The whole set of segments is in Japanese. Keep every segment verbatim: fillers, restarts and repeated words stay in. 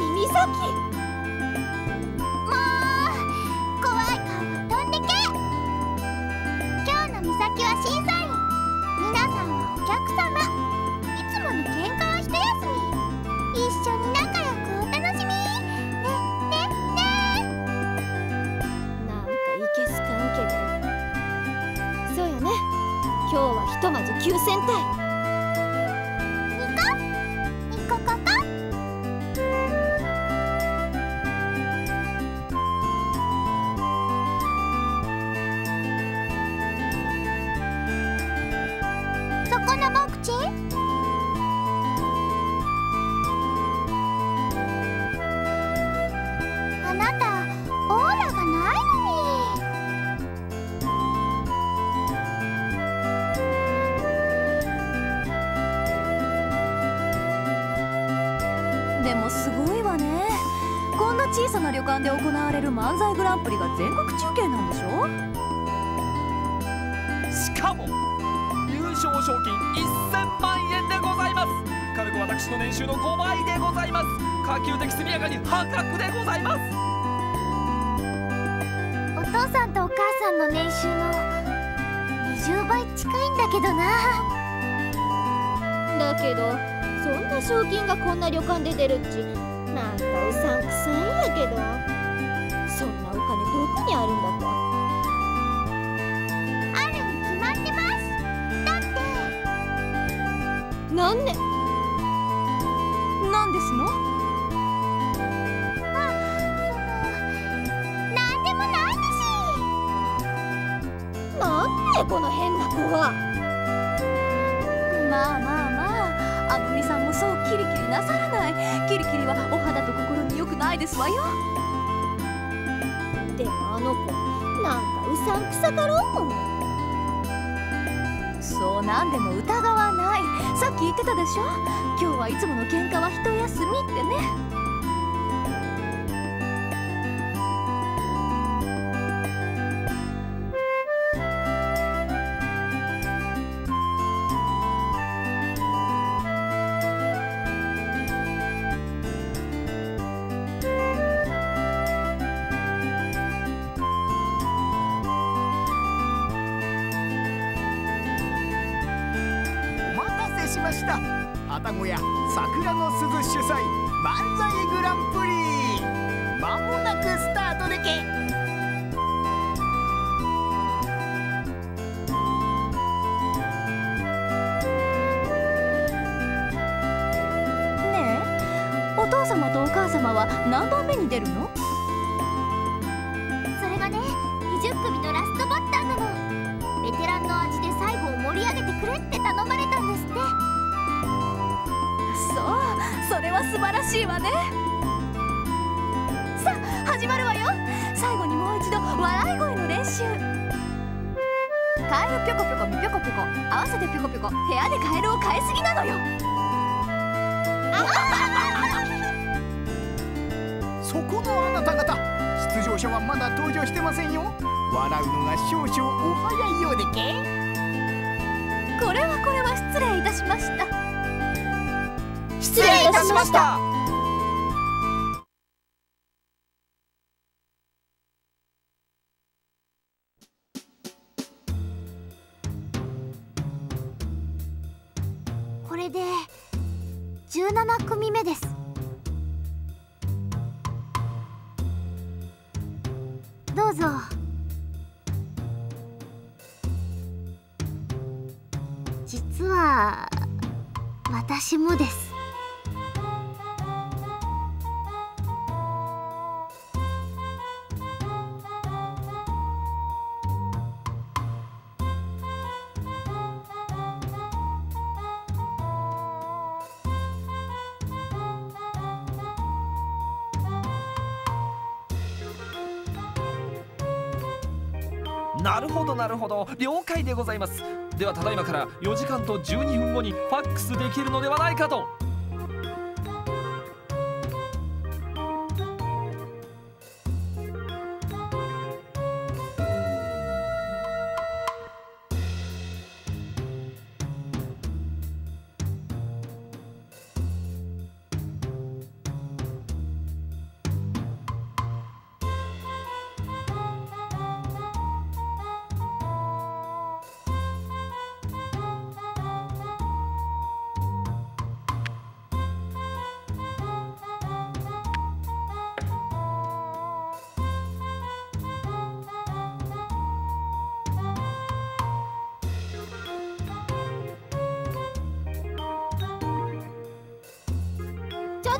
美咲。 もう怖い顔は飛んでけ。今日の美咲は審査員、皆さんはお客様。いつもの喧嘩は一休み。一緒に仲良くお楽しみねねね。 なんかいけすかんけど、そうよね。今日はひとまず急戦隊。 でもすごいわね。こんな小さな旅館で行われる漫才グランプリが全国中継なんでしょ。 しかも優勝賞金せんまんえんでございます。軽く私の年収のごばいでございます。可及的速やかに破格でございます。 お父さんとお母さんの年収のにじゅうばい近いんだけどな。 だけどそんな賞金がこんな旅館で出るっち、なんかうさんくさいんやけど。そんなお金どこにあるんだか。 あるに決まってます。だってなんねなんですの？ あ、そのなんでもないし。 なんねこの変な子は。 まあまあまあ、あぶみさんもそうキリキリなさらない。キリキリはお肌と心に良くないですわよ。 でもあの子なんかうさんくさかろうもん。 そうなんでも疑わない。さっき言ってたでしょ。今日はいつもの喧嘩は一休みってね。 しました。愛宕屋桜の鈴主催漫才グランプリ、まもなくスタートでけ。 ねえ、お父様とお母様は何番目に出るの？ それがね、にじゅっくみのラストバッターなの。ベテランの味で最後を盛り上げてくれって頼まれたんですって。 そう、それは素晴らしいわね。さあ始まるわよ。最後にもう一度笑い声の練習。カエルぴょこぴょこみぴょこぴょこ、合わせてぴょこぴょこ、部屋でカエルを飼いすぎなのよ。 そこのあなた方、出場者はまだ登場してませんよ。笑うのが少々お早いようでけ。 これはこれは失礼いたしました。 失礼いたしました。 これでじゅうななくみめです。どうぞ。実は私もです。 なるほどなるほど、了解でございます。ではただいまからよじかんとじゅうにふんごにファックスできるのではないかと。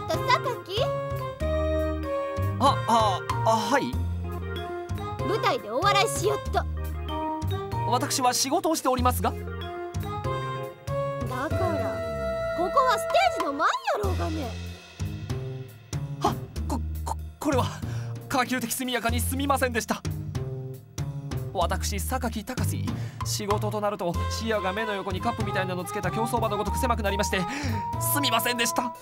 と榊、 あああはい。 舞台でお笑いしよっと。 私は仕事をしておりますが。 だからここはステージの前やろうがね。 はっ、こここれは可及的速やかにすみませんでした。私榊隆史、仕事となると視野が目の横にカップみたいなのつけた競走馬のごとく狭くなりまして、すみませんでした。ん、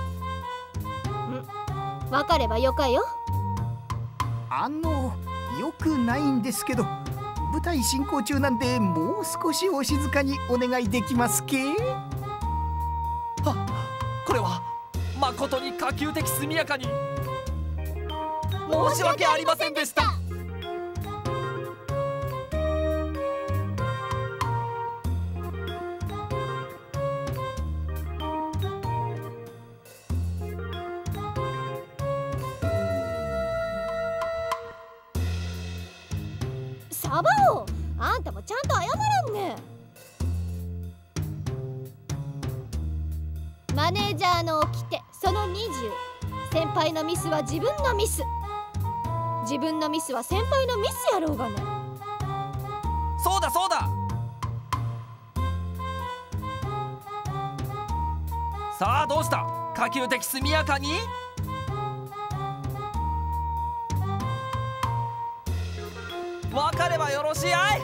分かればよかよ。 あのよくないんですけど、舞台進行中なんでもう少しお静かにお願いできますけ。 は、これは誠に可及的速やかに申し訳ありませんでした。 サバオ、あんたもちゃんと謝らんね。マネージャーの掟そのにじゅう、先輩のミスは自分のミス、自分のミスは先輩のミスやろうがね。 そうだそうだ。さあどうした、可及的速やかに。分かればよろしいあい。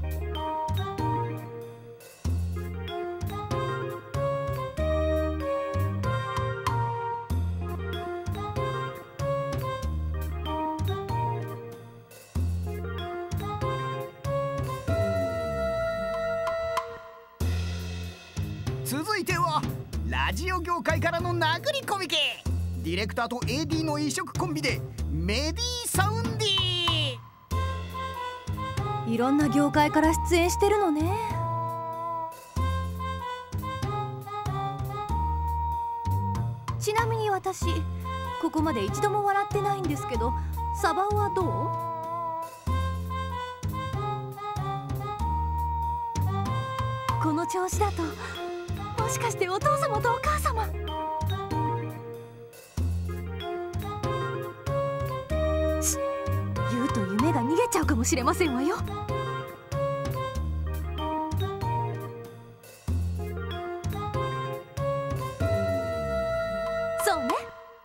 続いてはラジオ業界からの殴り込み系、ディレクターと エーディー の異色コンビでメディサウンディ。 いろんな業界から出演してるのね。ちなみに私ここまで一度も笑ってないんですけど、サバオはどう？この調子だともしかしてお父様とお母様。しっ、言うと夢が逃げちゃうかもしれませんわよ。そうね。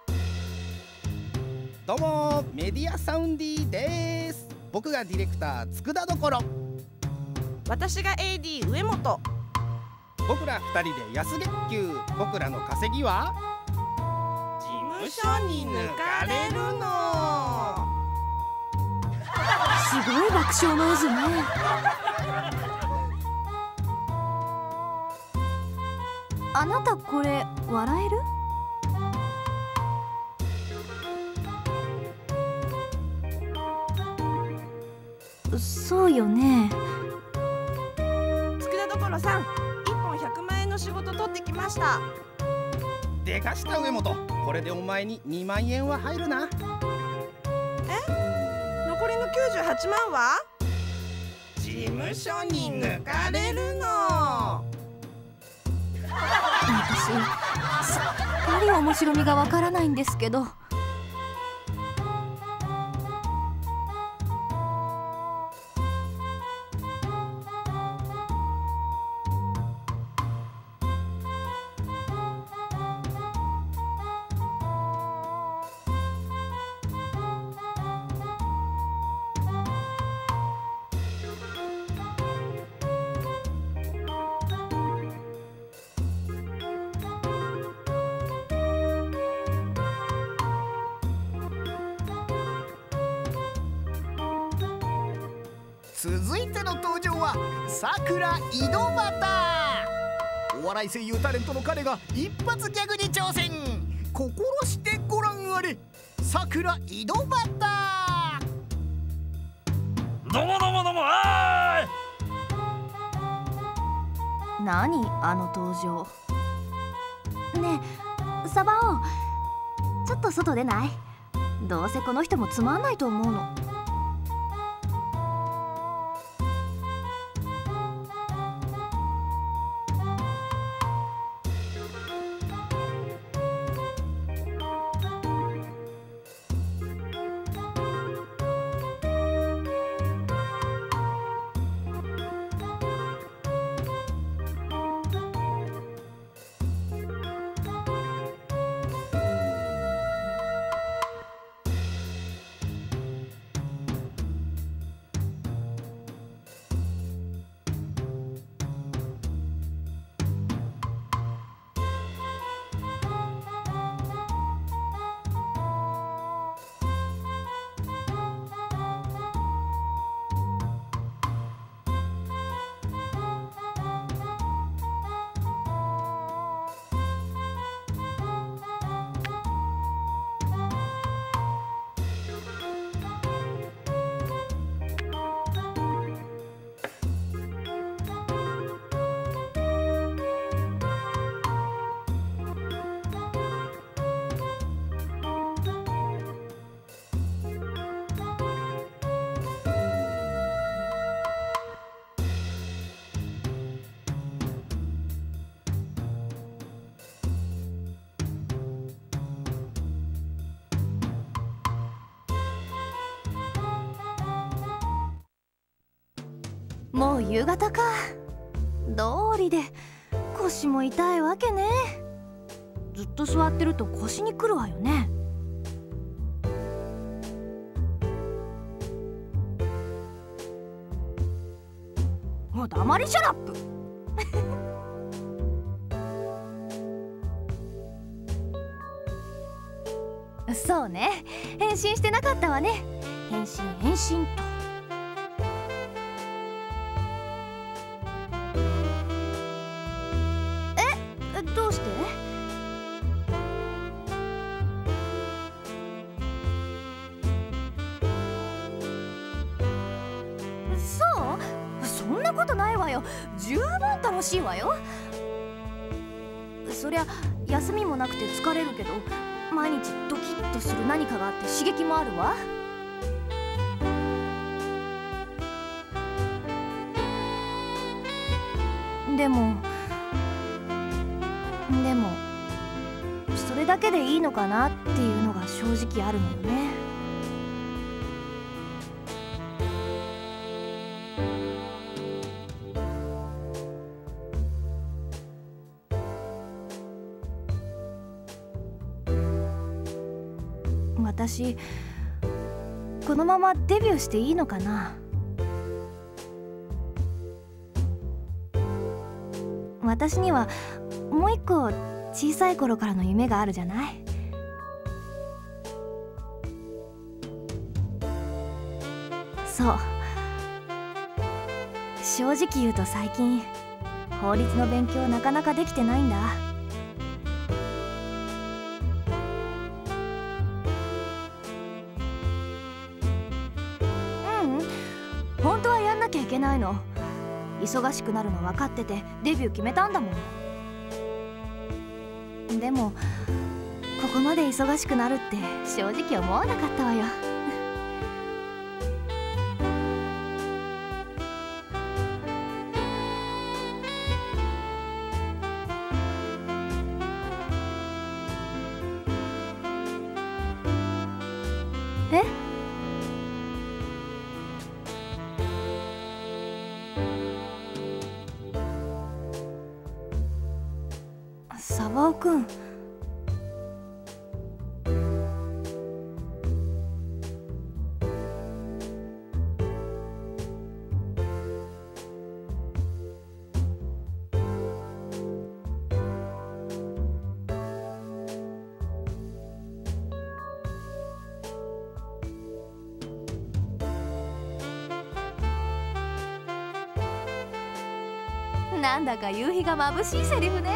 どうもメディアサウンディです。僕がディレクター佃所、 私が エーディー 上本。 僕らふたりで安月給。僕らの稼ぎは事務所に抜かれるの。 すごい爆笑の渦ね。あなたこれ笑える？そうよね。 佃所さん、いっぽんひゃくまんえんの仕事取ってきました。 でかした上本、これでお前ににまんえんは入るな。 え？残りのきゅうじゅうはちまんは？ 事務所に抜かれるの。 私すっかり面白みがわからないんですけど。 続いての登場はさくら井戸端。お笑い声優タレントの彼が一発ギャグに挑戦。心してご覧あれ、さくら井戸端。 どうもどうもどうも、あーい。何あの登場。ねえサバオ、ちょっと外出ない？どうせこの人もつまんないと思うの。 もう夕方か。どうりで腰も痛いわけね。ずっと座ってると腰にくるわよね。もう黙りシャラップそうね、変身してなかったわね。変身変身と。え、どうして？そう？そんなことないわよ。十分楽しいわよ。そりゃ休みもなくて疲れるけど、毎日ドキッとする何かがあって刺激もあるわ。でもでもそれだけでいいのかなっていうのが正直あるのよね。私このままデビューしていいのかな。私にはもう一個小さい頃からの夢があるじゃない。そう正直言うと最近法律の勉強なかなかできてないんだ。本当はやんなきゃいけないの。忙しくなるの分かっててデビュー決めたんだもん。でもここまで忙しくなるって正直思わなかったわよ。え？サバオくん、なんだか夕日が眩しいセリフね。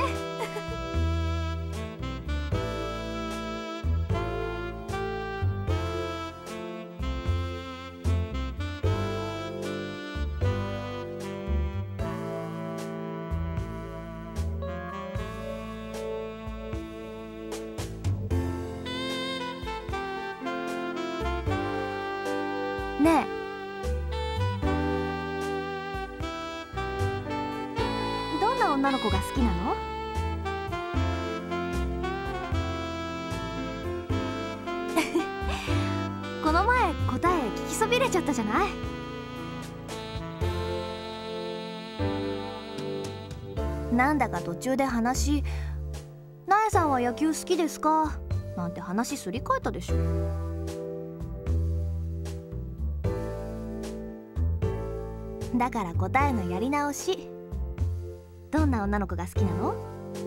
ねえ、どんな女の子が好きなの？この前答え聞きそびれちゃったじゃない。なんだか途中で話「なえさんは野球好きですか?」なんて話すり替えたでしょ。だから答えのやり直し。どんな女の子が好きなの？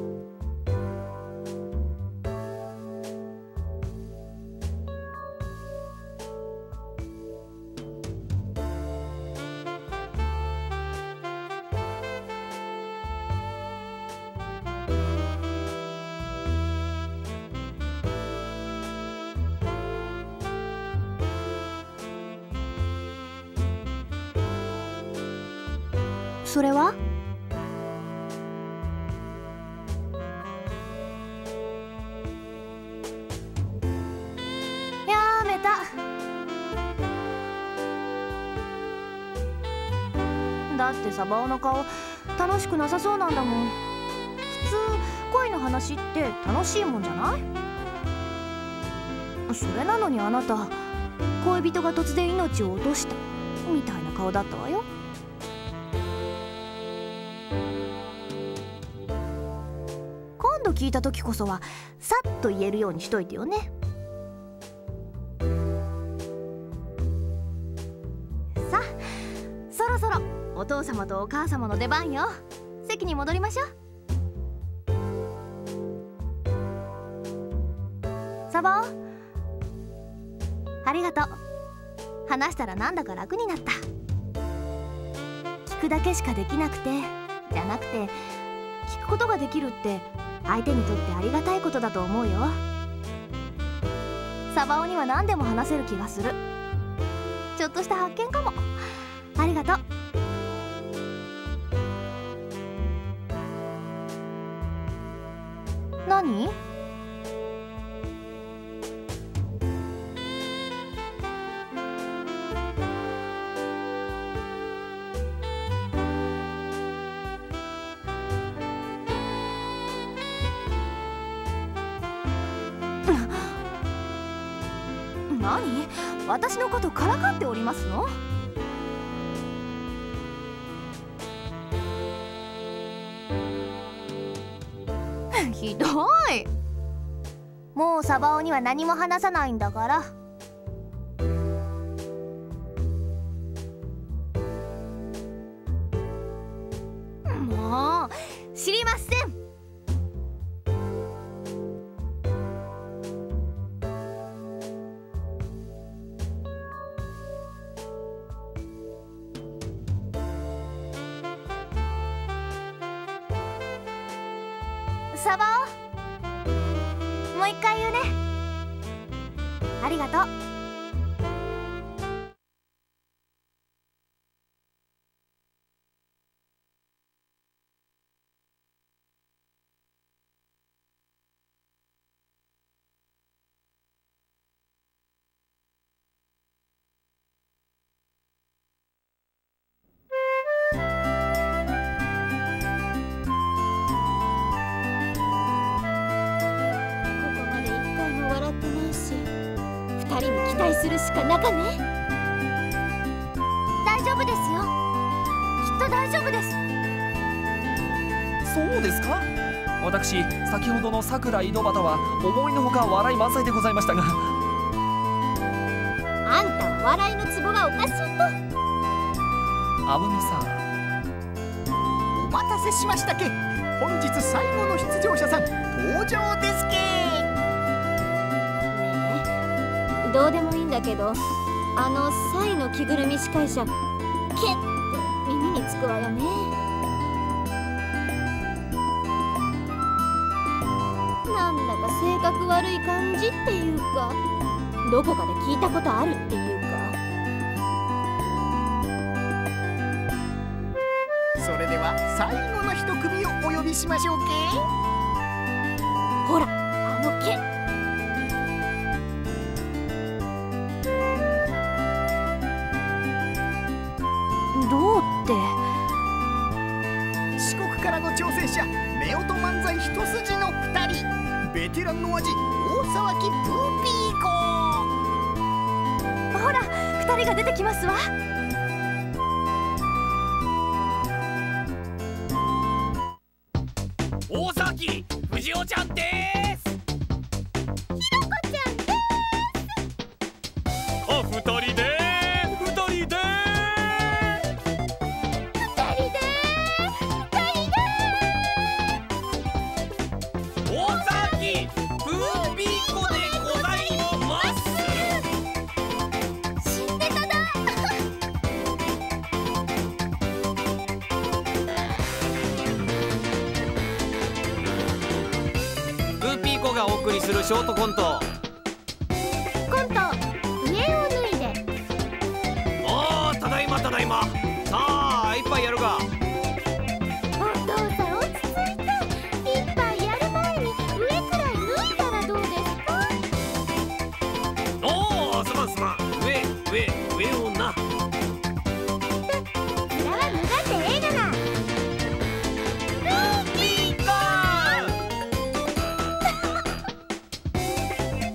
それは？やめた。だってサバオの顔楽しくなさそうなんだもん。普通恋の話って楽しいもんじゃない？それなのにあなた恋人が突然命を落としたみたいな顔だったわよ。 を聞いた時こそはさっと言えるようにしといてよね。さあ、そろそろお父様とお母様の出番よ。席に戻りましょう。サバオ、ありがとう。話したらなんだか楽になった。聞くだけしかできなくてじゃなくて、聞くことができるって相手にとってありがたいことだと思うよ。サバオには何でも話せる気がする。ちょっとした発見かも。ありがとう。何？何？私のことからかっておりますの？ひどい。もうサバオには何も話さないんだから。もう知りません。サバオ、もう一回言うね。ありがとう。 二人に期待するしかなかね。 大丈夫ですよ。きっと大丈夫です。 そうですか。私、先ほどのさくら井戸端は思いのほか笑い満載でございましたが。 あんたは笑いのツボがおかしいと。 あぶみさん、 お待たせしましたけ。本日最後の出場者さん登場ですけ。 どうでもいいんだけど、あのサイの着ぐるみ司会者、ケッて耳につくわよね。なんだか性格悪い感じっていうか、どこかで聞いたことあるっていうか。 それでは最後の一組をお呼びしましょうけ。 ほら、あのケ。 どうって。 四国からの挑戦者、夫婦漫才一筋のふたり、ベテランの味、大沢木プーピーコ。 ほら、ふたりが出てきますわ。 大沢木藤尾ちゃんです。 ひろこちゃんです。 あ、ふたりでふたりで大沢木プーピーコでございます。 新ネタだ。 プーピーコがお送りするショートコント。 コント、上を脱いで。 おー、ただいまただいま。さあ、一杯やるか。 お父さん落ち着いて。一杯やる前に上くらい脱いだらどうですか。 おー、すまんすまん。上上上をな。 それは脱がんでええがな。 プーピーコ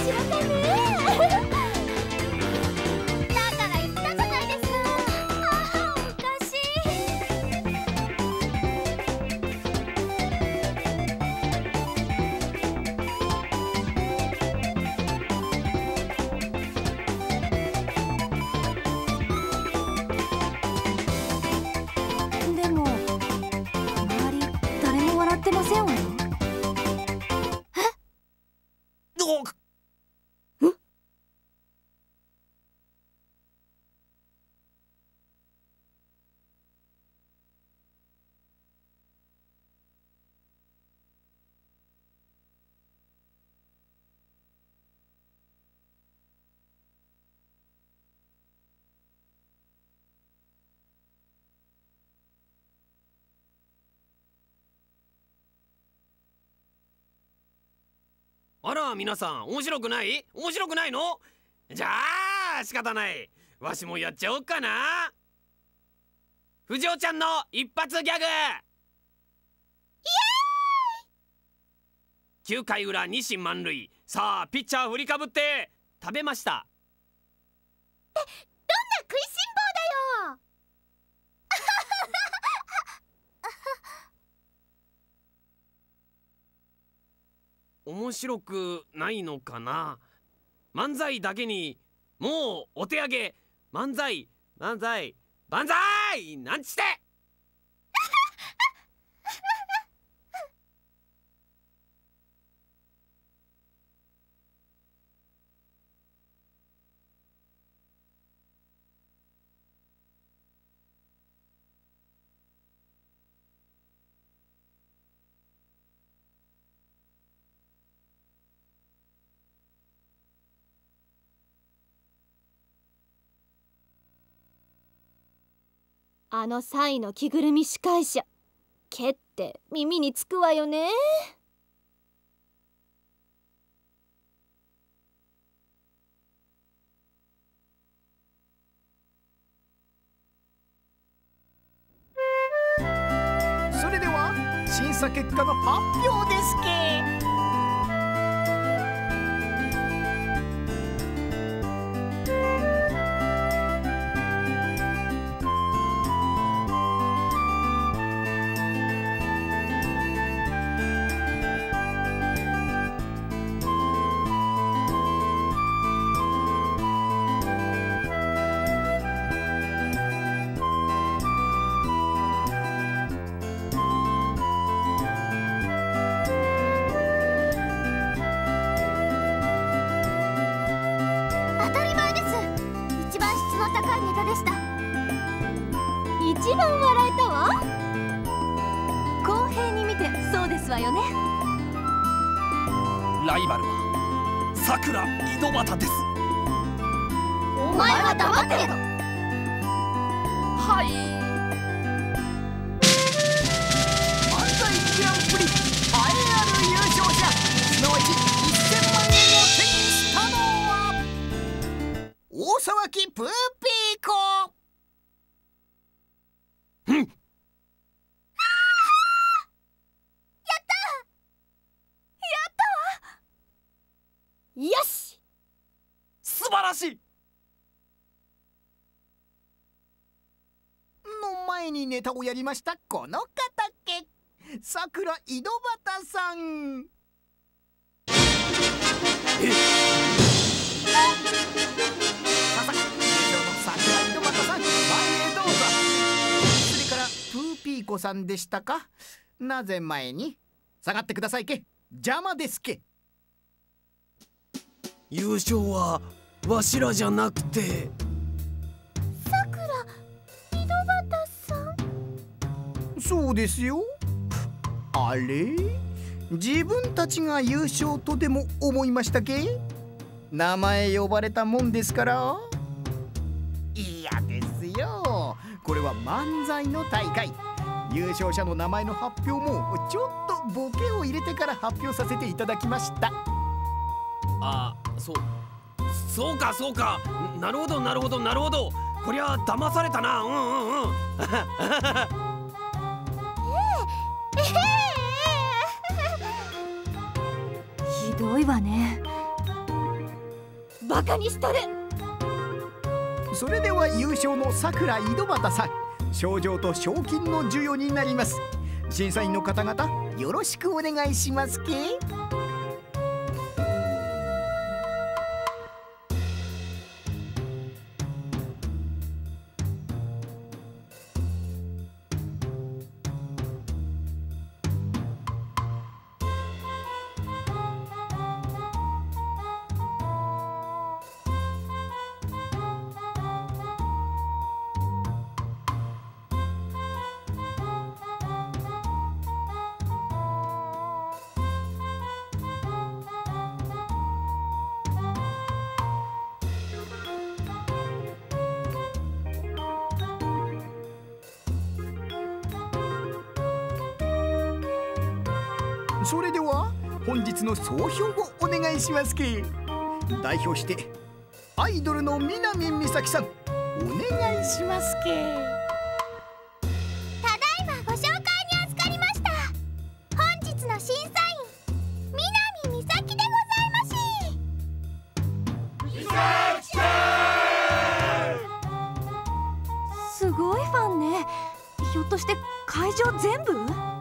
しろかね。 だから言ったじゃないですか。ああ、おかしでも周り誰も笑ってませんわよ。 おあら皆さん面白くない？面白くないの？じゃあ仕方ない、わしもやっちゃおっかな。藤尾ちゃんの一発ギャグ。イエーイ。きゅうかい裏西満塁。さあピッチャー振りかぶって食べました。 どんな食いしん坊だよ。 面白くないのかな。漫才だけにもうお手上げ。漫才漫才万歳なんちて。 あのサイの着ぐるみ司会者、毛って耳につくわよね。 それでは審査結果の発表ですけ。 一番笑えたわ。 公平に見てそうですわよね。 ライバルはさくら井戸端です。 お前は黙ってろ。 はい。 漫才グランプリ栄えある優勝者、すなわちせんまんえんを手にしたのは大沢木プーピーコ。 うん。 やったよし、 素晴らしい。 の前にネタをやりましたこの方け、さくら井戸端さん。 えささ、優勝のさくら井戸端さん、前へどうぞ。それからプーピーコさんでしたか。なぜ前に下がってくださいけ、邪魔ですけ。 優勝はわしらじゃなくてさくら井戸端さん。 そうですよ。あれ、自分たちが優勝とでも思いましたけ。名前呼ばれたもんですから。いやですよ、これは漫才の大会。優勝者の名前の発表もちょっとボケを入れてから発表させていただきました。 あ、そうそうかそうか、なるほどなるほどなるほど、こりゃ騙されたな。うんうんうん。 ひどいわね。 バカにしとる。 それでは優勝のさくら井戸端さん、賞状と賞金の授与になります。審査員の方々、よろしくお願いしますけ。それでは本日の総評をお願いしますけ。代表してアイドルの南美咲さん、お願いしますけ。 ただいまご紹介に預かりました。本日の審査員、南美咲でございます。 すごいファンね。ひょっとして会場全部？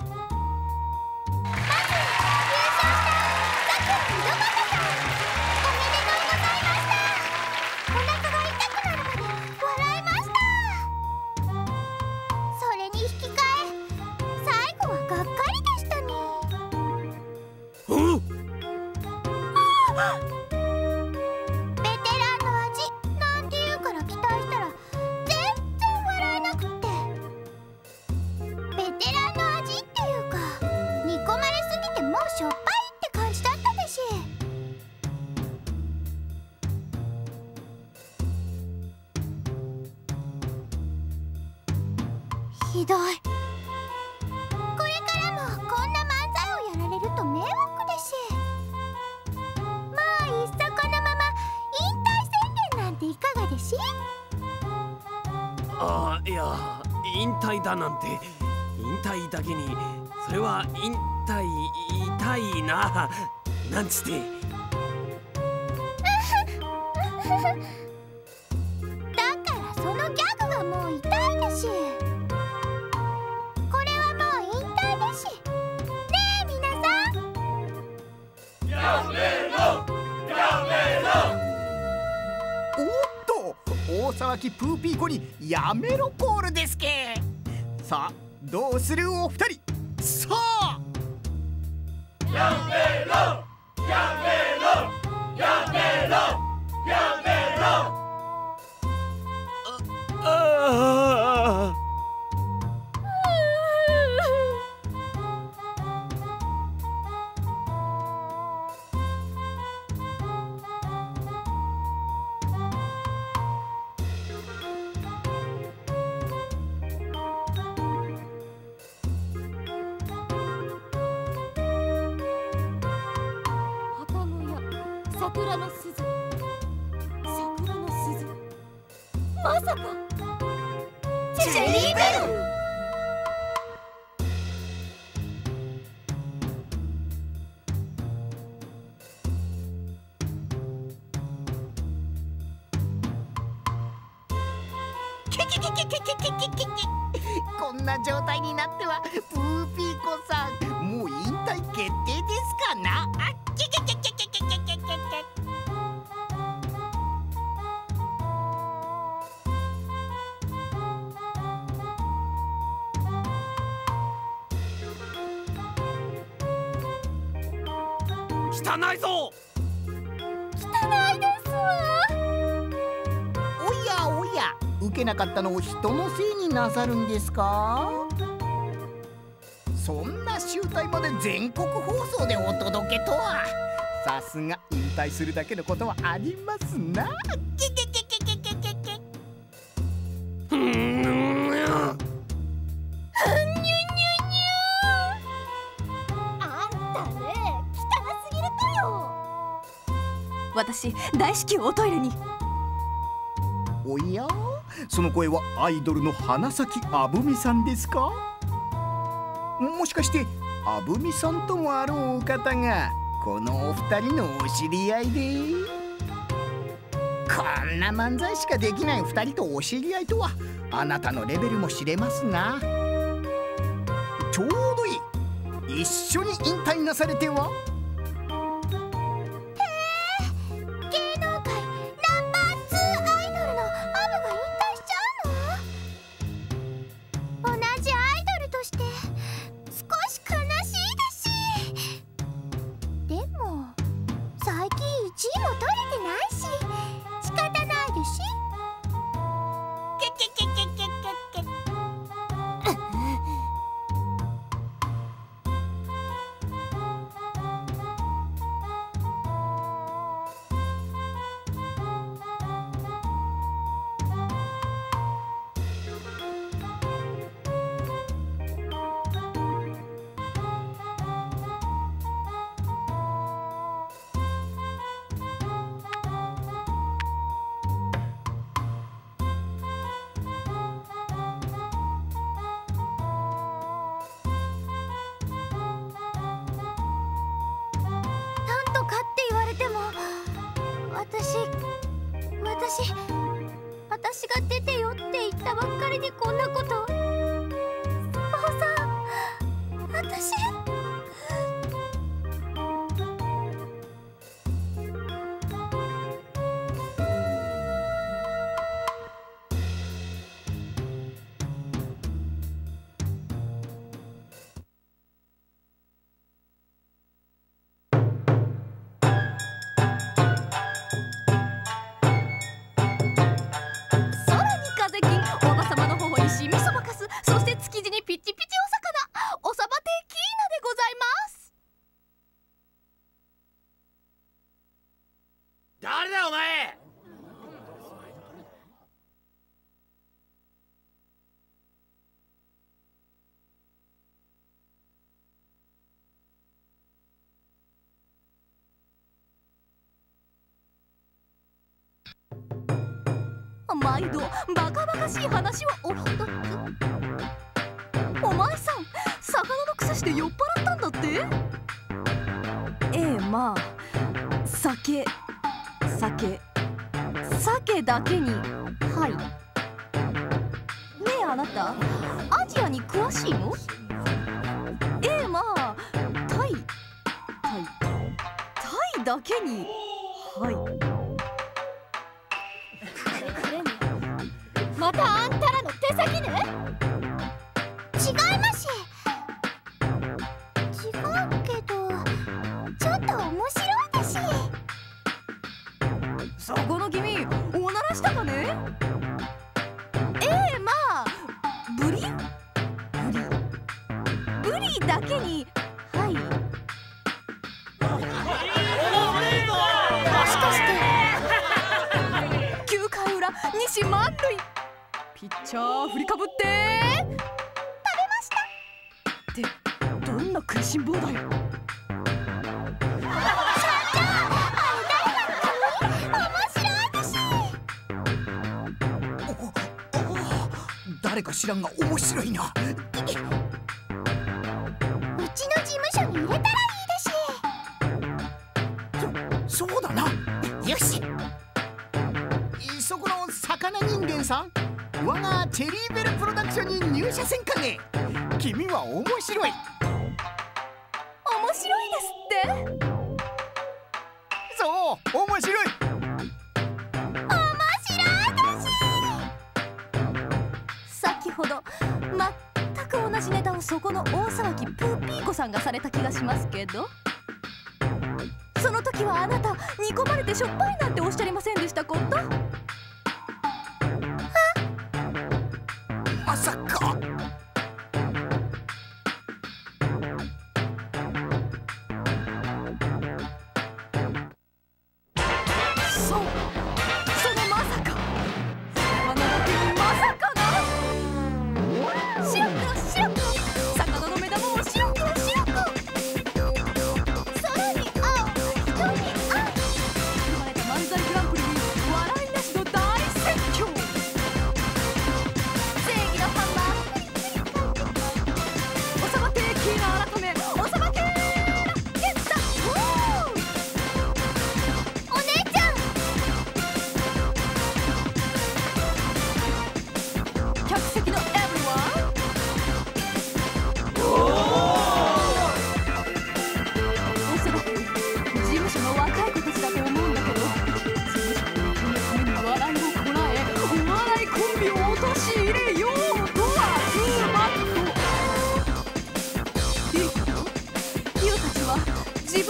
ひどい。これからもこんな漫才をやられると迷惑ですし、もういっそこのまま引退宣言なんていかがでし。 ああ、いや、引退だなんて。引退だけにそれは引退痛いな、なんつって。 だからそのギャグがもう痛いですし、これはもう引退ですしねえ、皆さん。 やめろやめろ。おっと、大沢きプーピーコにやめろコールですけ。さあどうするお二人。さあやめろやめろやめろやめろ。 ああ。 桜の鈴、桜の鈴、まさかチェリーベル。 こんな状態になってはプーピーコさん、もう引退決定ですかな。あっけけけけけけけけけけ。 汚いぞ。 汚いですわ。 おやおや、受けなかったのを人のせいになさるんですか。そんな集大まで全国放送でお届けとは、さすが引退するだけのことはありますな。けけけけけけけけ。 ふんにゅにゅにゅ。 あんたね、汚すぎるとよ。 私大至急おトイレに。 おや、その声はアイドルの花咲あぶみさんですか。もしかしてあぶみさんともあろうお方がこのお二人のお知り合いで。 こんな漫才しかできないふたりとお知り合いとはあなたのレベルも知れますな。ちょうどいい、一緒に引退なされては。 へえ、芸能界ナンバーツーアイドルのアブが引退しちゃうの？同じアイドルとして少し悲しいですし、でも最近いちいも取れてないし仕方ないですし。けけけけけけけ私、私、私が出てよって言ったばっかりにこんなこと。そうさ、私。 誰だお前。 毎度バカバカしい話をお一つ。お前さん、魚の癖して酔っ払ったんだって？ええ、まあ酒酒酒だけに。はい。ねえあなた、アジアに詳しいの？ええ、まあタイタイタイだけに。はい。 またあんたらの手先ね。 違います違うけどちょっと面白いです。 そこの君、おならしたかね？ええ、まあブリブリブリだけに。はい。もしかしてきゅうかい裏西満塁、ピッチャー振りかぶって食べましたってどんな食いしん坊だよ。 誰か知らんが面白いな。 うちの事務所に入れたらいいです。 そ、そうだな。よし。そこの魚人間さん、我がチェリーベルプロダクションに入社せんかね。君は面白い。 面白いですって。 そう、面白い。 先ほど全く同じネタをそこの大騒ぎプーピーコさんがされた気がしますけど、その時はあなた煮込まれてしょっぱいなんておっしゃりませんでしたこと？ まさか。 そう、そのまさか魚だけにまさかな。白黒白黒、魚の目玉も白黒白黒、空に青、人に青。生まれた漫才グランプリに笑いなしど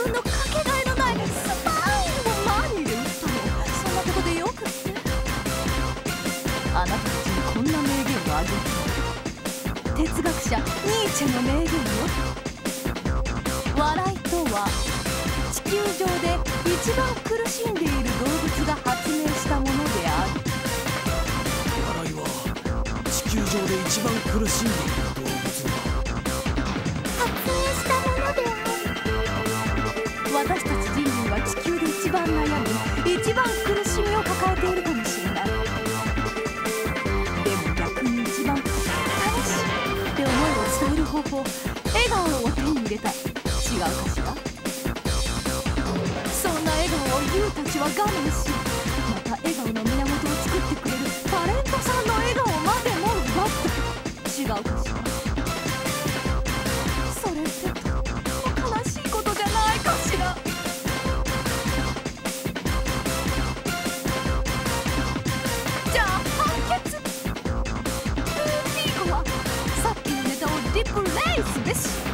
分のかけがえのないスパイルを何で打ったの？そんなことでよくって？あなたたちにこんな名言をあげた。哲学者ニーチェの名言よ。笑いとは地球上で一番苦しんでいる動物が発明したものである。 笑いは地球上で一番苦しんでいる動物だ。 発明したものである。 私たち人類は地球で一番悩み、一番苦しみを抱えているかもしれない。でも逆に一番楽しいって思いを伝える方法、笑顔を手に入れたい。違うかしら？そんな笑顔をユウたちは我慢し、また笑顔の源を作ってくれるタレントさんの笑顔までも奪った。違うかしら？それってとっても悲しいことじゃないかしら？じゃあ判決。ピーコはさっきのネタをリプレイすべし。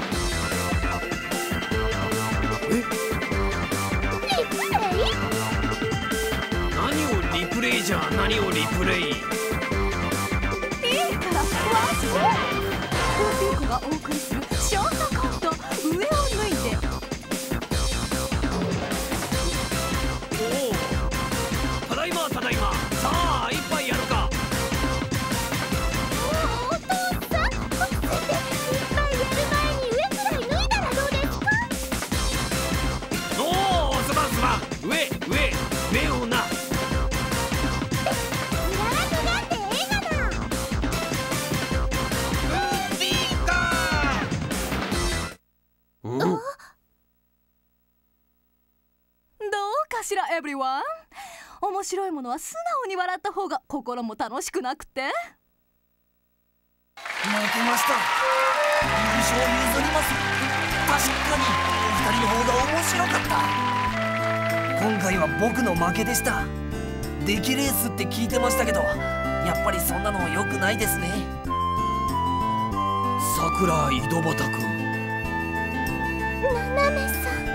リプレイじゃ何をリプレイ？ いいからワンスモー。ピーコがお送りするショートコント上を脱いで。 おお、ただいまただいま。さあ一杯やるか。 お父さん、落ち着いて。いっぱいやる前に上くらい脱いだらどうですか？ おお、すまんすまん。上上上をな。 エブリワン、面白いものは素直に笑った方が心も楽しくなくて。 負けました。優勝譲ります。確かにお二人の方が面白かった。今回は僕の負けでした。出来レースって聞いてましたけど、やっぱりそんなの良くないですね。 さくら井戸端くん、 ななめさん、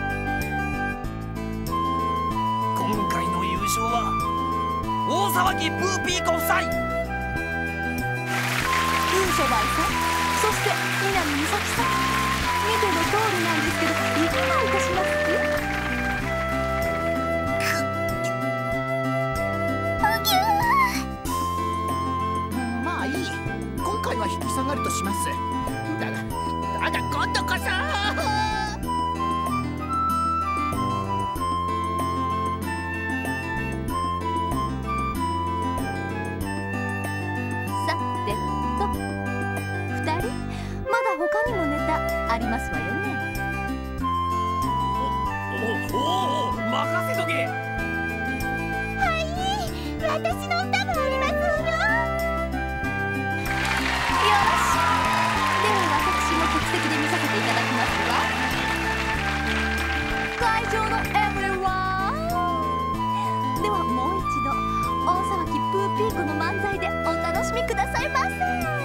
今回の優勝は大沢木プーピーコ夫妻。 ユウショバイさん、そして南美咲さん、見ての通りなんですけど、いかがいたします？ まあいい、今回は引き下がるとします。だがだが今度こそ。 他にもネタありますわよね。 おおおお、任せとけ。 はい、私の歌もありますわよ。 よし、では私も客席で見させていただきますわ。会場のエブリワン、ではもう一度大沢木プーピーコの漫才でお楽しみくださいませ。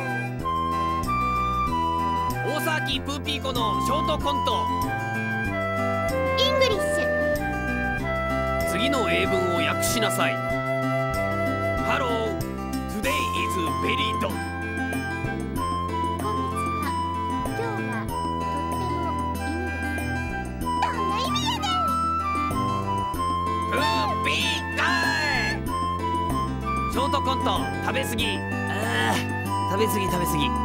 大沢木プーピーコのショートコントイングリッシュ。 次の英文を訳しなさい。ハロー、Today is very dull。 こんにちは、今日はとっても犬です。どんな意味やねん。 プーピーカー。ショートコント食べ過ぎ。 ああ、食べ過ぎ食べ過ぎ。